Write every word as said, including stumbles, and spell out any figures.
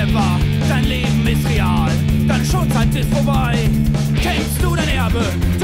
wahr, dein Leben ist real, deine Schulzeit ist vorbei. Kennst du dein Erbe?